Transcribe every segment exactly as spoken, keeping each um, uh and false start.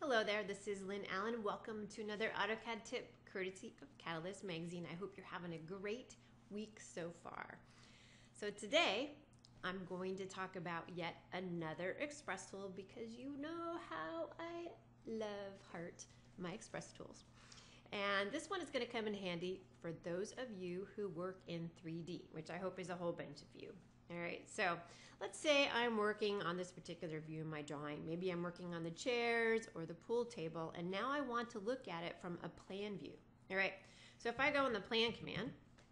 Hello there, this is Lynn Allen. Welcome to another AutoCAD tip courtesy of Cadalyst magazine. I hope you're having a great week so far. So today I'm going to talk about yet another Express tool because you know how I love, heart, my Express tools. And this one is going to come in handy for those of you who work in three D, which I hope is a whole bunch of you. All right, so let's say I'm working on this particular view in my drawing. Maybe I'm working on the chairs or the pool table, and now I want to look at it from a plan view. All right, so if I go in the plan command,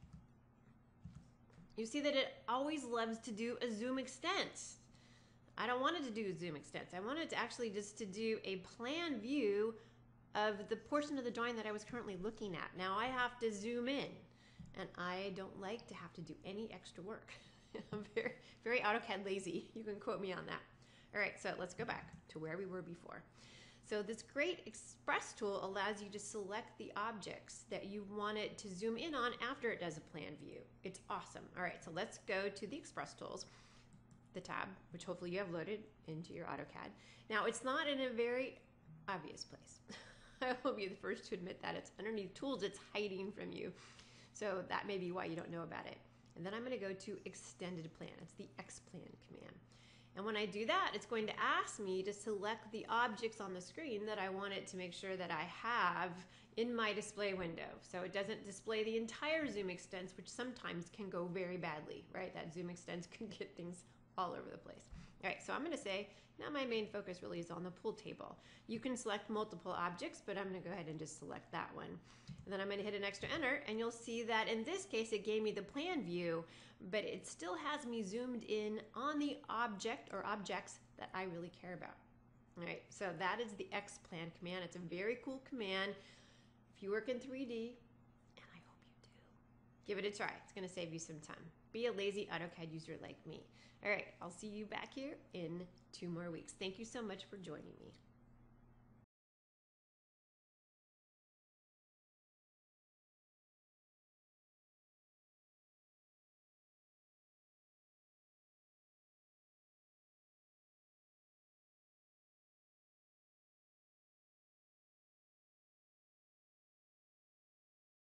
you see that it always loves to do a zoom extent. I don't want it to do a zoom extent. I want it to actually just to do a plan view of the portion of the drawing that I was currently looking at. Now I have to zoom in, and I don't like to have to do any extra work. I'm very, very AutoCAD lazy. You can quote me on that. All right, so let's go back to where we were before. So this great Express tool allows you to select the objects that you want it to zoom in on after it does a plan view. It's awesome. All right, so let's go to the Express tools, the tab, which hopefully you have loaded into your AutoCAD. Now, it's not in a very obvious place. I will be the first to admit that. It's underneath tools, it's hiding from you. So that may be why you don't know about it. And then I'm going to go to extended plan. It's the X plan command. And when I do that, it's going to ask me to select the objects on the screen that I want it to make sure that I have in my display window. So it doesn't display the entire zoom extents, which sometimes can go very badly, right? That zoom extents can get things all over the place. All right, so I'm going to say, now my main focus really is on the pool table. You can select multiple objects, but I'm going to go ahead and just select that one. And then I'm going to hit an extra enter, and you'll see that in this case it gave me the plan view, but it still has me zoomed in on the object or objects that I really care about. All right, so that is the X plan command. It's a very cool command if you work in three D, and I hope you do. Give it a try. It's going to save you some time. Be a lazy AutoCAD user like me. All right, I'll see you back here in two more weeks. Thank you so much for joining me.